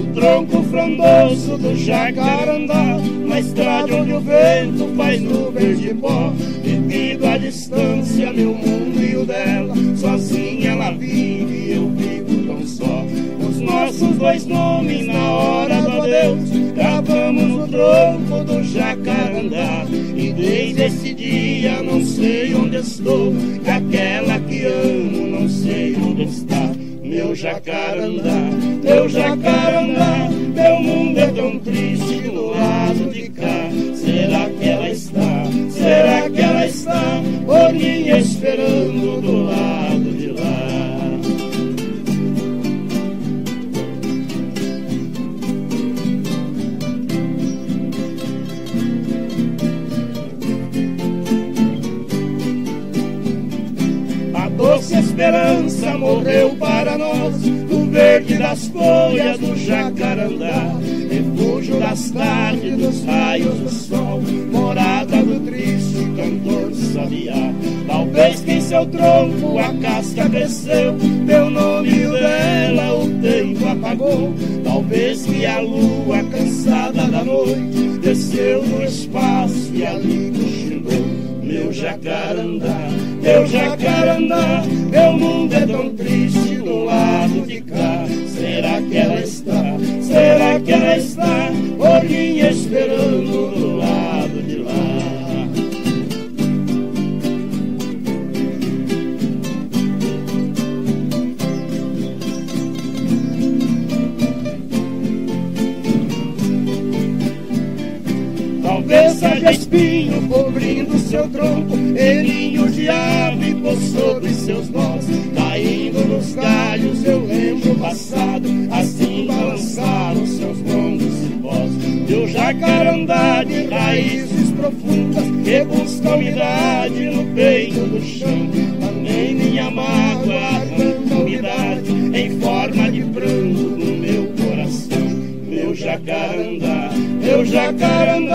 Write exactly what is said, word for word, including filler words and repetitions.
tronco frondoso do jacarandá, na estrada onde o vento faz nuvens de pó. Devido à distância, meu mundo e o dela, sozinha ela vive e eu vivo tão só. Os nossos dois nomes na hora do adeus gravamos no tronco do jacarandá. E desde esse dia não sei onde estou, e aquela que amo não sei onde está. Meu jacarandá, meu jacarandá, meu mundo é tão triste do lado de cá. Será que ela está, será que ela está por mim esperando do lado de lá? Doce esperança morreu para nós no verde das folhas do jacarandá, refúgio das tardes, dos raios do sol, morada do triste cantor sabiá. Talvez que em seu tronco a casca cresceu, meu nome e o dela o tempo apagou. Talvez que a lua cansada da noite desceu no espaço e ali cochilou. Meu jacarandá, meu jacarandá, meu mundo é tão triste do lado de cá. Será que ela está, será que ela está por mim esperando do lado de lá? Talvez haja espinho cobrindo seu tronco, e ninho de ave por sobre seus nós. Caindo nos galhos eu lembro o passado, assim balançaram seus longos cipós. Meu jacarandá de raízes profundas, que busca umidade no peito do chão. Também minha mágoa arranca umidade em forma de pranto no meu coração. Meu jacarandá, meu jacarandá,